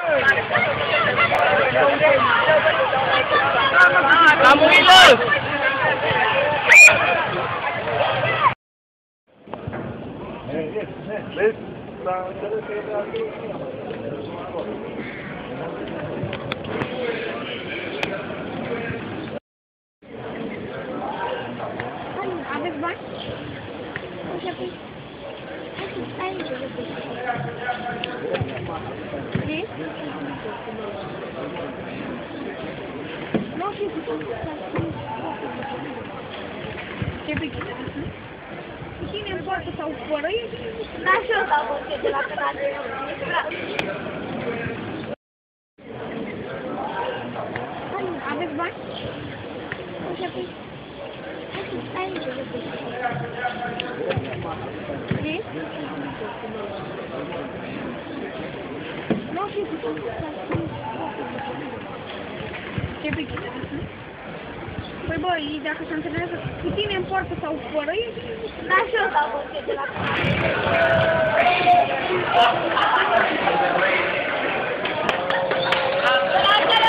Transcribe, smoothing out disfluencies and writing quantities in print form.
Samuel! Aveți bani? Nu știu ce pică. Cine în poartă sau fără ei? Da, și eu dau băuție de la canal de aveți bani? Ce pică? Aici, nu știu ce pică. Păi băi, dacă se întâlnească cu tine în poartă sau fără ei? Da, și eu dau băuție de la canal.